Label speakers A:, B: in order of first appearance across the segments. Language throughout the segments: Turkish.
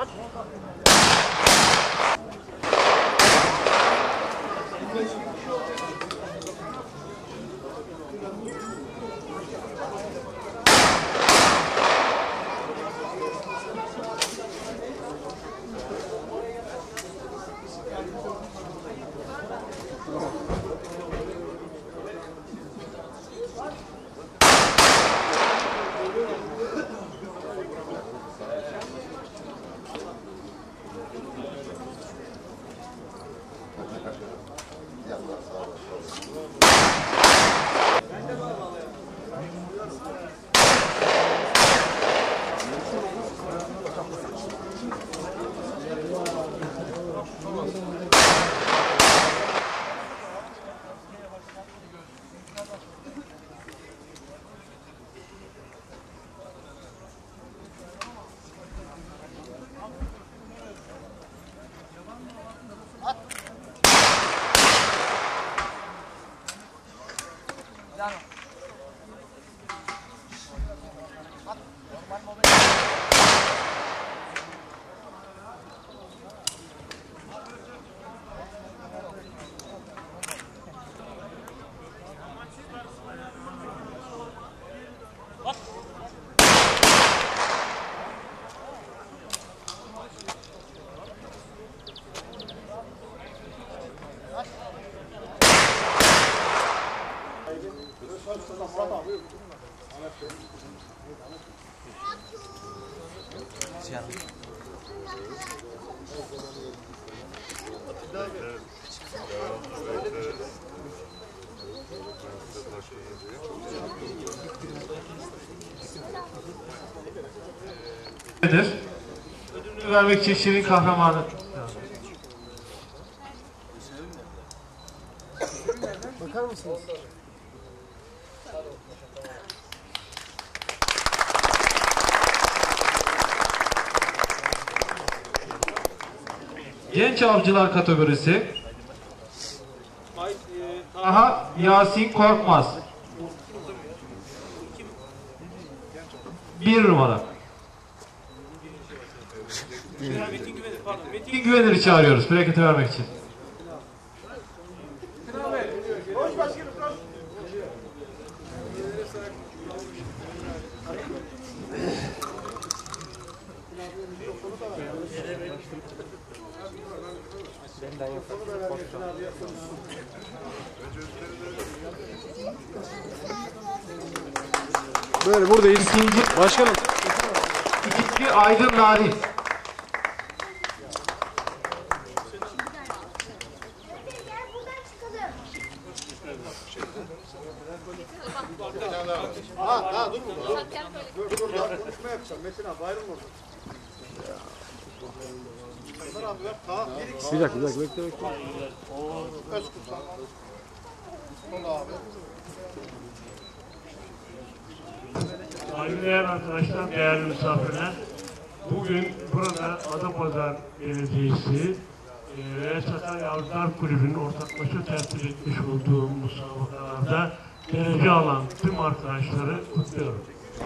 A: Ödülünü vermek için Şirin kahramanı.
B: Bakar mısınız?
A: Genç avcılar kategorisi. Aha Yasin Korkmaz. 1 numara. Metin Güvenir'i çağırıyoruz plaketi vermek için.
B: Böyle buradayız.
A: İkinci
B: Başkanım.
A: İkinci Aydın Narin.
C: Dur mu? Dur. Konuşma yapacağım. Metin abi ayrılma orada.
B: Bir dakika bekle.
C: Özkurt'tan. Onu abi.
D: Saygıdeğer arkadaşlar, değerli misafirler, bugün burada Adapazarı Belediyesi ve Sakarya Avcılar Kulübü'nün ortaklaşa tertip etmiş olduğu müsabakalarda derece alan tüm arkadaşları kutluyorum.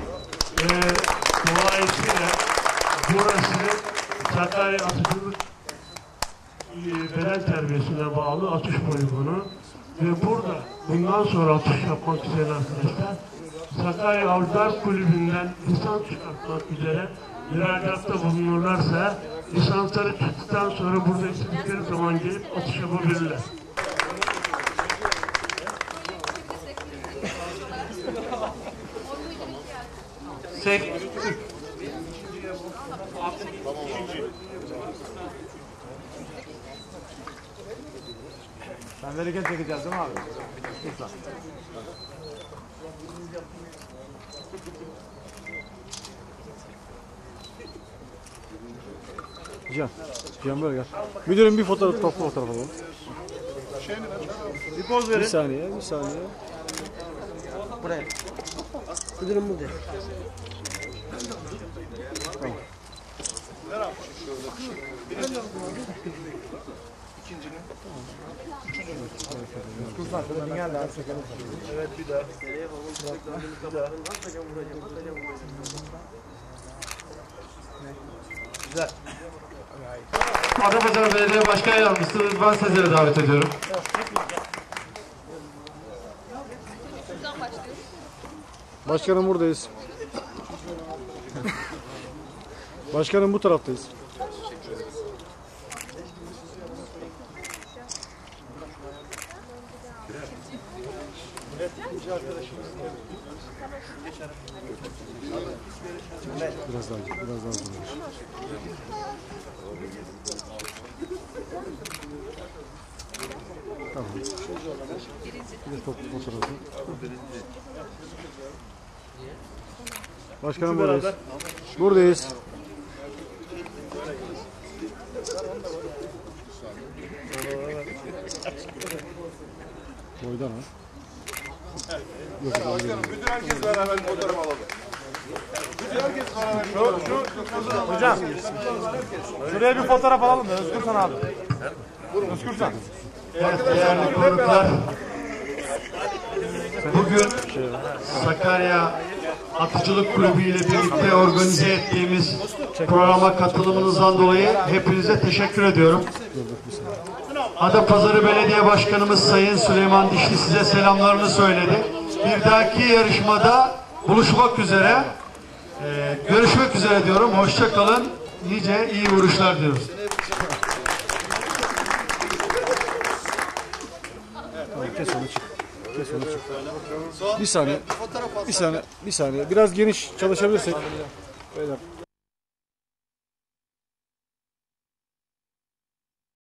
D: Dolayısıyla burası Sakarya Atıcılık Beden Terbiyesi'ne bağlı atış poligonu ve burada bundan sonra atış yapmak isteyen arkadaşlar Sakarya Avcılar Kulübü'nden lisans çıkartmak üzere müracaatta bulunurlarsa lisansları çıktıktan sonra burada istedikleri zaman gelip atış yapabilirler.
B: Ben bereket çekeceğiz değil mi abi? Lütfen. Can böyle gel. Müdürüm bir fotoğraf toplu fotoğraf alalım.
C: Bir poz verin.
B: Bir saniye.
E: Buraya. Müdürüm burada.
B: Tamam.
C: Ver abi şöyle. İkincinin. Üçüncünün. Evet bir daha.
A: Adapazarı Belediye Başkan Yardımcısı Rıdvan Sezer'i davet ediyorum.
F: Şuradan başlıyoruz.
C: Başkanım buradayız. Başkanım bu taraftayız. Biraz daha uzun. Tamam. Bir de toplu fotoğrafı. Başkanım buradayız. Buradayız. Boydan ha.
B: Bütün herkes beraber fotoğraf alalım. Bütün herkes beraber. Hocam. Şuraya bir fotoğraf alalım da Özgürsen abi. Özgürsen.
A: Değerli konuklar, bugün Sakarya Atıcılık Kulübü ile birlikte organize ettiğimiz programa katılımınızdan dolayı hepinize teşekkür ediyorum. Adapazarı Belediye Başkanımız Sayın Süleyman Dişli size selamlarını söyledi. Bir dahaki yarışmada buluşmak üzere, görüşmek üzere diyorum. Hoşça kalın, nice iyi vuruşlar diyoruz.
C: Kes onu çık. Kes onu çık. Bir saniye. Bir saniye. Biraz geniş çalışabilirsek. Beyler.